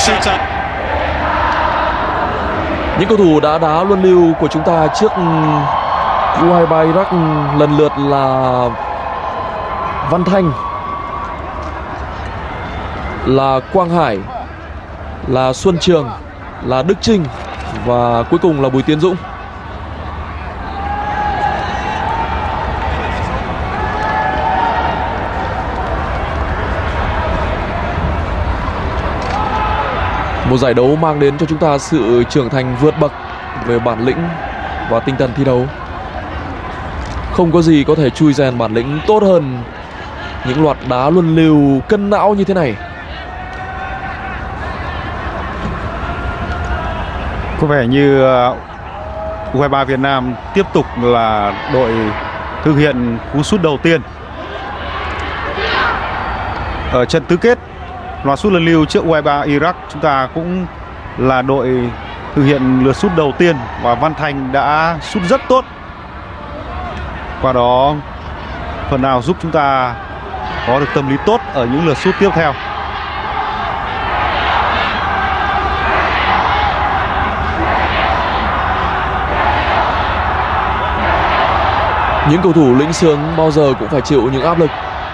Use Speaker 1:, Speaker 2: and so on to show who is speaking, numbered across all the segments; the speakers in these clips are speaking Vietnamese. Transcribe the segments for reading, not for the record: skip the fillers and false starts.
Speaker 1: Những cầu thủ đã đá luân lưu của chúng ta trước U23 Iraq lần lượt là Văn Thanh, là Quang Hải, là Xuân Trường, là Đức Trinh và cuối cùng là Bùi Tiến Dũng. Một giải đấu mang đến cho chúng ta sự trưởng thành vượt bậc về bản lĩnh và tinh thần thi đấu. Không có gì có thể chui rèn bản lĩnh tốt hơn những loạt đá luân lưu cân não như thế này.
Speaker 2: Có vẻ như U23 Việt Nam tiếp tục là đội thực hiện cú sút đầu tiên ở trận tứ kết loạt sút luân lưu trước U23 Iraq. Chúng ta cũng là đội thực hiện lượt sút đầu tiên và Văn Thành đã sút rất tốt. Qua đó phần nào giúp chúng ta có được tâm lý tốt ở những lượt sút tiếp theo.
Speaker 1: Những cầu thủ lĩnh xướng bao giờ cũng phải chịu những áp lực.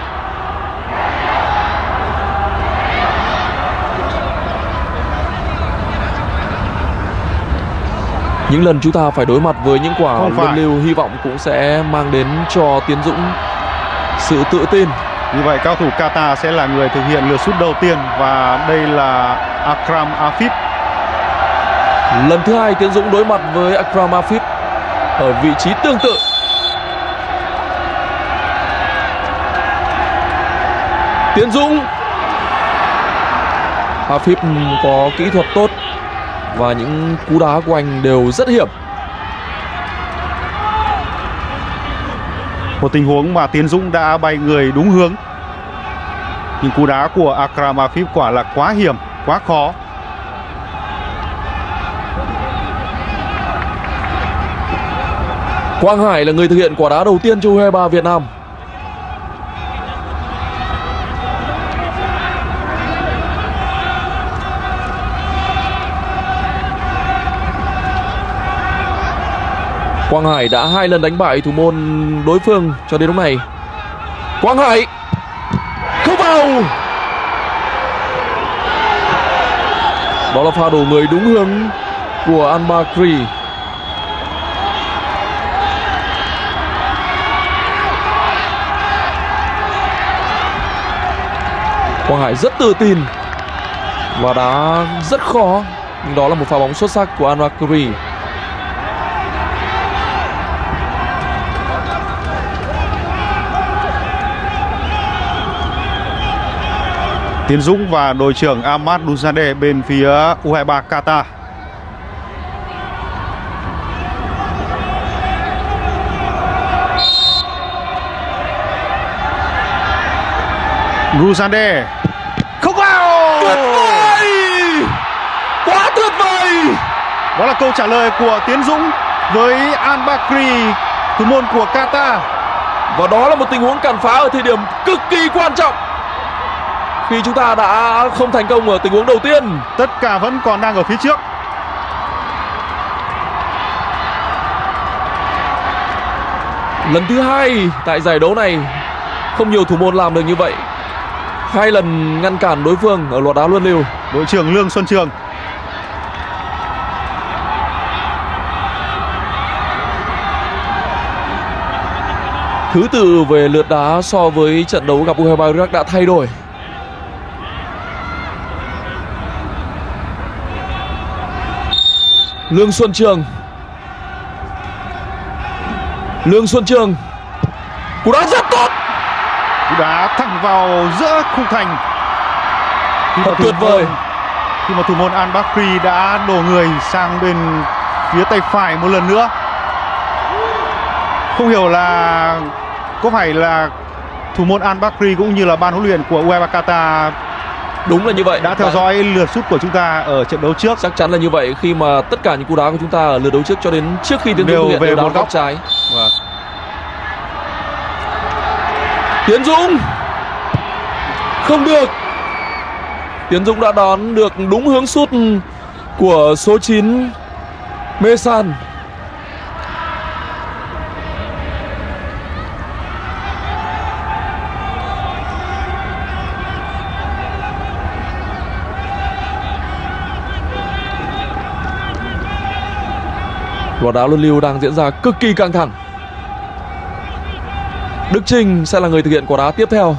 Speaker 1: Những lần chúng ta phải đối mặt với những quả luân lưu hy vọng cũng sẽ mang đến cho Tiến Dũng sự tự tin.
Speaker 2: Như vậy cao thủ Qatar sẽ là người thực hiện lượt sút đầu tiên và đây là Akram Afif.
Speaker 1: Lần thứ hai Tiến Dũng đối mặt với Akram Afif ở vị trí tương tự. Tiến Dũng, Afif có kỹ thuật tốt và những cú đá của anh đều rất hiểm.
Speaker 2: Một tình huống mà Tiến Dũng đã bay người đúng hướng. Nhưng cú đá của Akram Afif quả là quá hiểm, quá khó.
Speaker 1: Quang Hải là người thực hiện quả đá đầu tiên cho U23 Việt Nam. Quang Hải đã 2 lần đánh bại thủ môn đối phương cho đến lúc này. Quang Hải không vào. Đó là pha đổ người đúng hướng của Al Bakri. Quang Hải rất tự tin và đá rất khó, nhưng đó là một pha bóng xuất sắc của Al Bakri.
Speaker 2: Tiến Dũng và đội trưởng Ahmad Douzadeh bên phía U23 Qatar. Douzadeh không vào.
Speaker 1: Tuyệt vời, quá tuyệt vời.
Speaker 2: Đó là câu trả lời của Tiến Dũng với Al Bakri, thủ môn của Qatar.
Speaker 1: Và đó là một tình huống cản phá ở thời điểm cực kỳ quan trọng, khi chúng ta đã không thành công ở tình huống đầu tiên.
Speaker 2: Tất cả vẫn còn đang ở phía trước.
Speaker 1: Lần thứ hai tại giải đấu này, không nhiều thủ môn làm được như vậy. 2 lần ngăn cản đối phương ở loạt đá luân lưu.
Speaker 2: Đội trưởng Lương Xuân Trường.
Speaker 1: Thứ tự về lượt đá so với trận đấu gặp U23 Iraq đã thay đổi. Lương Xuân Trường. Lương Xuân Trường. Cú đá rất tốt.
Speaker 2: Cú đá thẳng vào giữa khung thành.
Speaker 1: Thật tuyệt vời.
Speaker 2: Khi mà thủ môn Al Bakri đã đổ người sang bên phía tay phải một lần nữa. Không hiểu là có phải là thủ môn Al Bakri cũng như là ban huấn luyện của U23 Qatar
Speaker 1: đúng là như vậy,
Speaker 2: đã theo dõi lượt sút của chúng ta ở trận đấu trước.
Speaker 1: Chắc chắn là như vậy, khi mà tất cả những cú đá của chúng ta ở lượt đấu trước cho đến trước khi Tiến Dũng
Speaker 2: về một
Speaker 1: góc trái.
Speaker 2: Vâng.
Speaker 1: Tiến Dũng không được. Tiến Dũng đã đón được đúng hướng sút của số 9 Mesan. Quả đá luân lưu đang diễn ra cực kỳ căng thẳng. Đức Trinh sẽ là người thực hiện quả đá tiếp theo.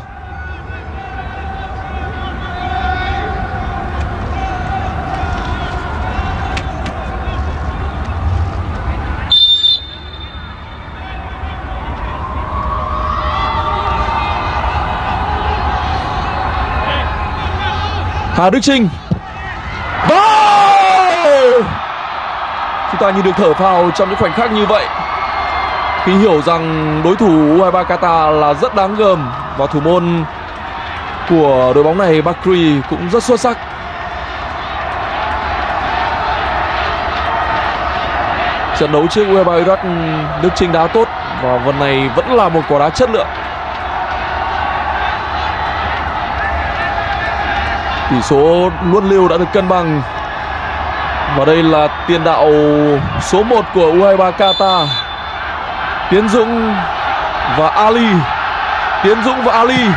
Speaker 1: Hà Đức Trinh. Chúng ta nhìn được thở phào trong những khoảnh khắc như vậy, khi hiểu rằng đối thủ U23 Qatar là rất đáng gờm và thủ môn của đội bóng này Bakri cũng rất xuất sắc. Trận đấu trước U23 Iraq, Đức Trinh đá tốt và vần này vẫn là một quả đá chất lượng. Tỷ số luân lưu đã được cân bằng. Và đây là tiền đạo số 1 của U23 Qatar, Tiến Dũng và Ali. Tiến Dũng và Ali.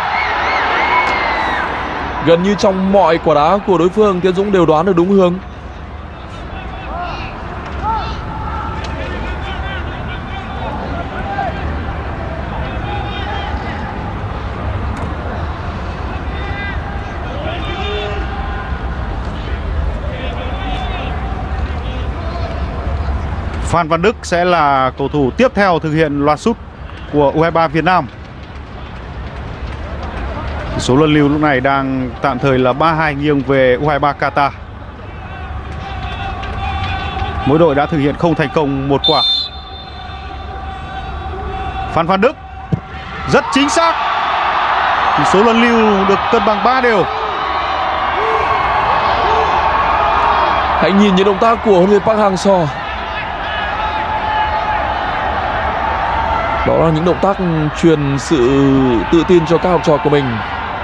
Speaker 1: Gần như trong mọi quả đá của đối phương, Tiến Dũng đều đoán được đúng hướng.
Speaker 2: Phan Văn Đức sẽ là cầu thủ tiếp theo thực hiện loạt sút của U23 Việt Nam. Số luân lưu lúc này đang tạm thời là 3-2 nghiêng về U23 Qatar. Mỗi đội đã thực hiện không thành công một quả. Phan Văn Đức rất chính xác. Số luân lưu được cân bằng 3 đều.
Speaker 1: Hãy nhìn những động tác của huấn luyện Park Hang-seo. Đó là những động tác truyền sự tự tin cho các học trò của mình.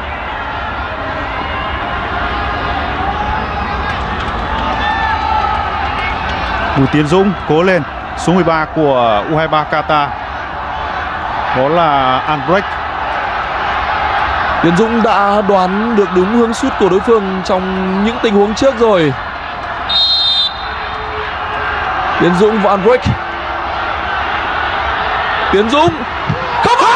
Speaker 2: Bùi Tiến Dũng cố lên. Số 13 của U23 Qatar, đó là Albrecht.
Speaker 1: Tiến Dũng đã đoán được đúng hướng sút của đối phương trong những tình huống trước rồi. Tiến Dũng và Albrecht. Tiến Dũng không hay.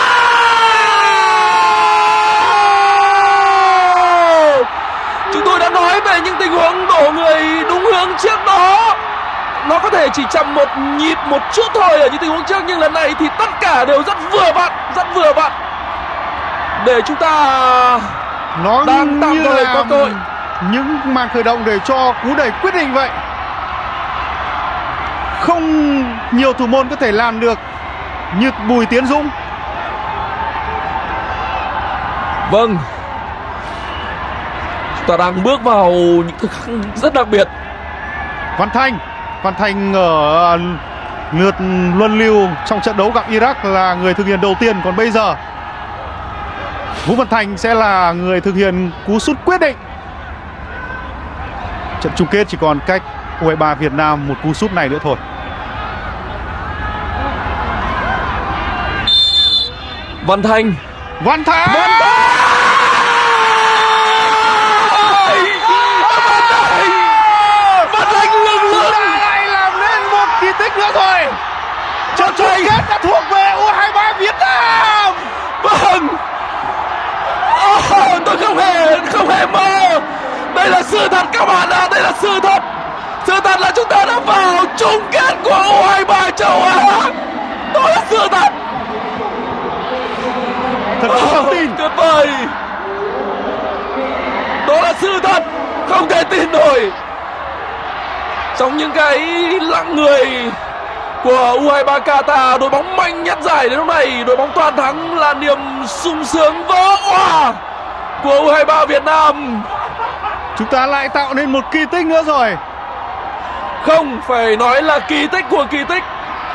Speaker 1: Chúng tôi đã nói về những tình huống đổ người đúng hướng trước đó. Nó có thể chỉ chậm một nhịp một chút thôi ở những tình huống trước, nhưng lần này thì tất cả đều rất vừa vặn để chúng ta
Speaker 2: Nó
Speaker 1: đang tạm thời có cơ hội.
Speaker 2: Những màn khởi động để cho cú đẩy quyết định vậy. Không nhiều thủ môn có thể làm được như Bùi Tiến Dũng.
Speaker 1: Vâng, chúng ta đang bước vào những thời khắc rất đặc biệt.
Speaker 2: Văn Thanh ở lượt luân lưu trong trận đấu gặp Iraq là người thực hiện đầu tiên. Còn bây giờ Vũ Văn Thành sẽ là người thực hiện cú sút quyết định. Trận chung kết chỉ còn cách U23 Việt Nam một cú sút này nữa thôi.
Speaker 1: Văn Thanh
Speaker 2: Văn Thanh
Speaker 1: lưng
Speaker 2: lại làm nên một kỳ tích nữa rồi. Trận chung kết đã thuộc về U23 Việt Nam.
Speaker 1: Vâng. Tôi không hề mơ. Đây là sự thật các bạn ạ, đây là sự thật. Sự thật là chúng ta đã vào chung kết của U23 châu Á. Đó là sự thật.
Speaker 2: Thật không tin.
Speaker 1: Tuyệt vời. Đó là sự thật, không thể tin nổi. Trong những cái lặng người của U23 Qatar, đội bóng mạnh nhất giải đến lúc này, đội bóng toàn thắng là niềm sung sướng vỡ òa của U23 Việt Nam.
Speaker 2: Chúng ta lại tạo nên một kỳ tích nữa rồi.
Speaker 1: Không phải nói là kỳ tích của kỳ tích.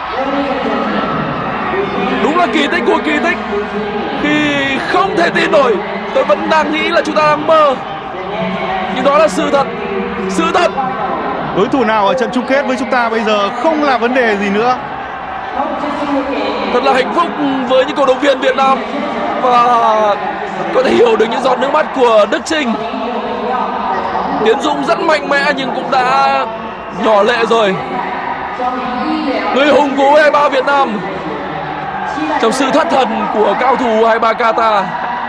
Speaker 1: Đúng là kỳ tích của kỳ tích. Khi không thể tin nổi, tôi vẫn đang nghĩ là chúng ta đang mơ. Nhưng đó là sự thật. Sự thật.
Speaker 2: Đối thủ nào ở trận chung kết với chúng ta bây giờ không là vấn đề gì nữa.
Speaker 1: Thật là hạnh phúc với những cổ động viên Việt Nam và có thể hiểu được những giọt nước mắt của Đức Chinh. Tiến Dũng rất mạnh mẽ nhưng cũng đã nhỏ lệ rồi. Người hùng của U23 Việt Nam trong sự thất thần của cao thủ U23 Qatar.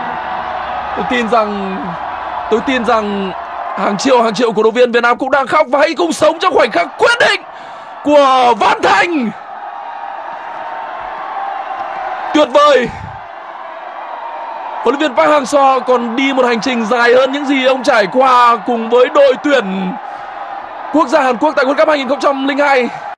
Speaker 1: Tôi tin rằng hàng triệu cổ động viên Việt Nam cũng đang khóc, và hãy cùng sống trong khoảnh khắc quyết định của Văn Thành. Tuyệt vời. Huấn luyện viên Park Hang-seo còn đi một hành trình dài hơn những gì ông trải qua cùng với đội tuyển quốc gia Hàn Quốc tại World Cup 2002.